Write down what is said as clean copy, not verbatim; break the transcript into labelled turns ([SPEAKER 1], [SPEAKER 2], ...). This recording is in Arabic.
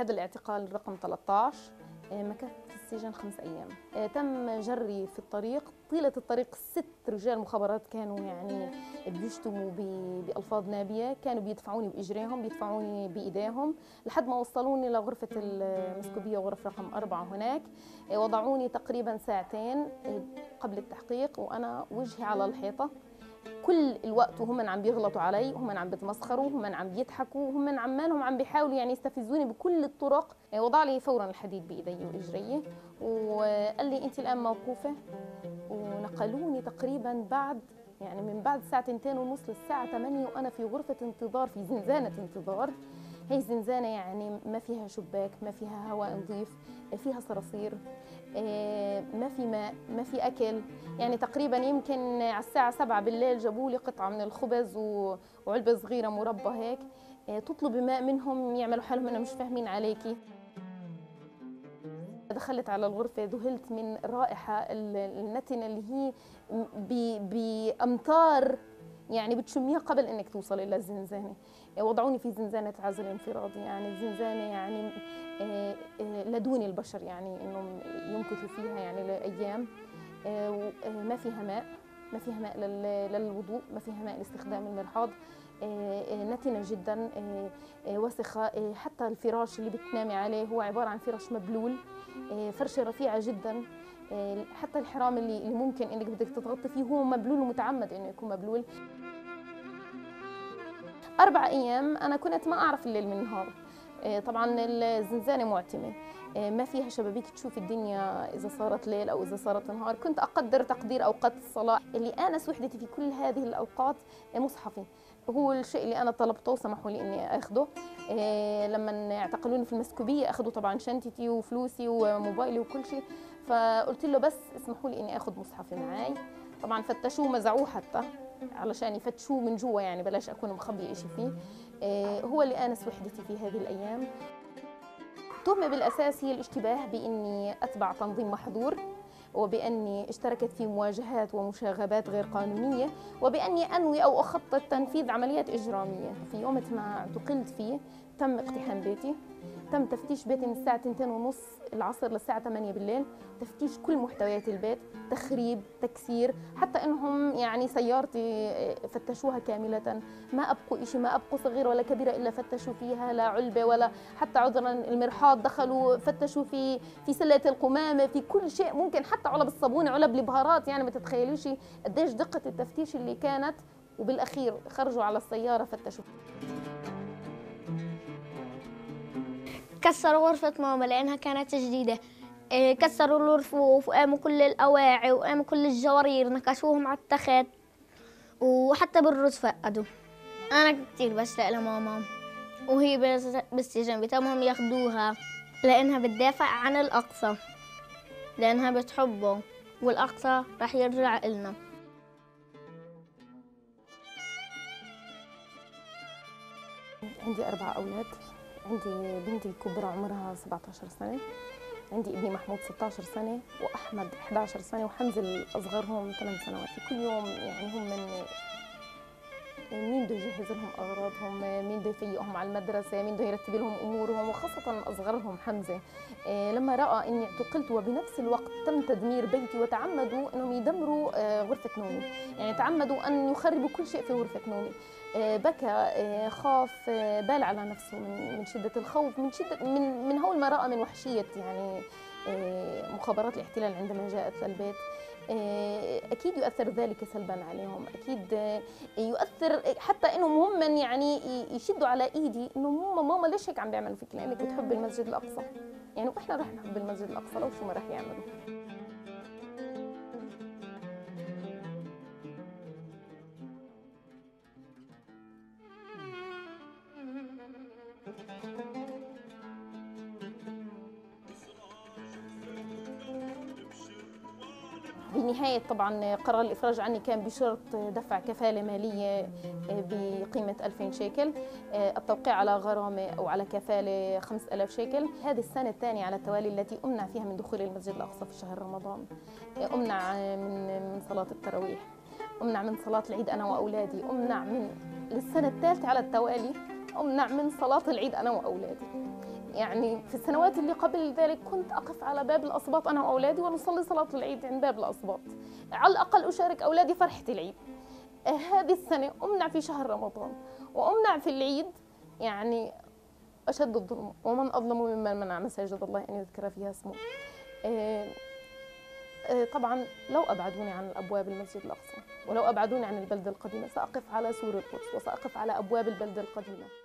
[SPEAKER 1] هذا الاعتقال رقم 13. مكثت في السجن 5 أيام. تم جري في الطريق، طيلة الطريق 6 رجال مخابرات كانوا يعني بيشتموا بألفاظ نابية، كانوا بيدفعوني بإجريهم، بيدفعوني بإيديهم، لحد ما وصلوني لغرفة المسكوبية، غرفة رقم 4 هناك. وضعوني تقريبا ساعتين قبل التحقيق وأنا وجهي على الحيطة. كل الوقت وهم عم بيغلطوا علي، وهم عم بيتمسخروا، وهم عم بيضحكوا، وهم عمالهم عم بيحاولوا يعني يستفزوني بكل الطرق. وضع لي فورا الحديد بايدي واجري وقال لي انت الان موقوفه. ونقلوني تقريبا من بعد الساعه 2:30 للساعه 8 وانا في غرفه انتظار، في زنزانه انتظار. هي زنزانه يعني ما فيها شباك، ما فيها هواء نظيف، فيها صراصير، ما في ماء، ما في أكل. يعني تقريبا يمكن على الساعة 7 بالليل جابوا لي قطعة من الخبز وعلبة صغيرة مربى هيك. تطلبي ماء منهم يعملوا حالهم إنهم مش فاهمين عليكي. دخلت على الغرفة ذهلت من الرائحة النتنة اللي هي بأمتار، يعني بتشميها قبل انك توصل الى الزنزانه. وضعوني في زنزانه عزل انفرادي، يعني زنزانه يعني لدون البشر، يعني انهم يمكثوا فيها يعني لايام. ما فيها ماء، ما فيها ماء للوضوء، ما فيها ماء لاستخدام المرحاض. نتنه جدا، وسخه. حتى الفراش اللي بتنامي عليه هو عباره عن فراش مبلول، فرشه رفيعه جدا. حتى الحرام اللي ممكن انك بدك تتغطي فيه هو مبلول ومتعمد انه يكون مبلول. 4 أيام أنا كنت ما أعرف الليل من النهار. طبعا الزنزانة معتمة، ما فيها شبابيك تشوف الدنيا إذا صارت ليل أو إذا صارت نهار. كنت أقدر تقدير أوقات الصلاة. اللي آنس وحدتي في كل هذه الأوقات مصحفي، هو الشيء اللي أنا طلبته وسمحوا لي إني أخذه. لما اعتقلوني في المسكوبية أخذوا طبعا شنطتي وفلوسي وموبايلي وكل شيء، فقلت له بس اسمحوا لي إني أخذ مصحفي معي. طبعا فتشوه مزعوه حتى علشان يفتشوه من جوا، يعني بلاش أكون مخبية إشي فيه. هو اللي آنس وحدتي في هذه الأيام. التهمة بالأساس هي الاشتباه بإني أتبع تنظيم محظور، وبأني اشتركت في مواجهات ومشاغبات غير قانونية، وبأني أنوي أو أخطط تنفيذ عمليات إجرامية. في يوم ما اعتقلت فيه تم اقتحام بيتي، تم تفتيش بيتي من الساعة 2:30 العصر للساعة 8 بالليل، تفتيش كل محتويات البيت، تخريب، تكسير، حتى انهم يعني سيارتي فتشوها كاملة، ما ابقوا شيء، ما ابقوا صغيرة ولا كبيرة الا فتشوا فيها، لا علبة ولا حتى عذرا المرحاض دخلوا فتشوا في سلة القمامة، في كل شيء ممكن، حتى علب الصابونة، علب البهارات. يعني ما تتخيلوش قديش دقة التفتيش اللي كانت. وبالاخير خرجوا على السيارة فتشوا.
[SPEAKER 2] كسروا غرفة ماما لأنها كانت جديدة. كسروا الرفوف وقاموا كل الأواعي وقاموا كل الجوارير، نكشوهم على التخت وحتى بالرز فقدوا. أنا كتير بشتاق لماما، وهي بالسجن بتمهم ياخدوها لأنها بتدافع عن الأقصى، لأنها بتحبه والأقصى رح يرجع إلنا.
[SPEAKER 1] عندي 4 أولاد. عندي بنتي الكبرى عمرها 17 سنة، عندي ابني محمود 16 سنة، وأحمد 11 سنة، وحنزل أصغرهم 8 سنوات. كل يوم يعني هم مين بده يجهز لهم أغراضهم، مين بده يفيقهم على المدرسة، مين بده يرتب لهم أمورهم، وخاصة أصغرهم حمزة. لما رأى إني اعتقلت وبنفس الوقت تم تدمير بيتي، وتعمدوا إنهم يدمروا غرفة نومي، يعني تعمدوا أن يخربوا كل شيء في غرفة نومي. بكى، خاف، بال على نفسه من شدة الخوف، من هول ما رأى من وحشية يعني مخابرات الاحتلال عندما جاءت للبيت. أكيد يؤثر ذلك سلبا عليهم، أكيد يؤثر حتى إنهم هم يعني يشدوا على إيدي إنه ماما ليش هيك عم بيعملوا فيك، لأنك بتحب المسجد الأقصى. يعني وإحنا رح نحب المسجد الأقصى لو شو ما رح يعملوا. بنهاية طبعا قرار الإفراج عني كان بشرط دفع كفالة مالية بقيمة 2000 شيكل، التوقيع على غرامة أو على كفالة 5000 شيكل. هذه السنة الثانية على التوالي التي أمنع فيها من دخول المسجد الأقصى في شهر رمضان. أمنع من صلاة التراويح، أمنع من صلاة العيد أنا وأولادي، أمنع من للسنة الثالثة على التوالي أمنع من صلاة العيد أنا وأولادي. يعني في السنوات اللي قبل ذلك كنت أقف على باب الأسباط أنا وأولادي ونصلي صلاة العيد عند باب الأسباط، على الأقل أشارك أولادي فرحة العيد. هذه السنة أمنع في شهر رمضان وأمنع في العيد، يعني أشد الظلم، ومن أظلم ممن منع مساجد الله أن يذكر فيها اسمه. طبعا لو أبعدوني عن الأبواب المسجد الأقصى ولو أبعدوني عن البلدة القديمة سأقف على سور القدس وسأقف على أبواب البلدة القديمة.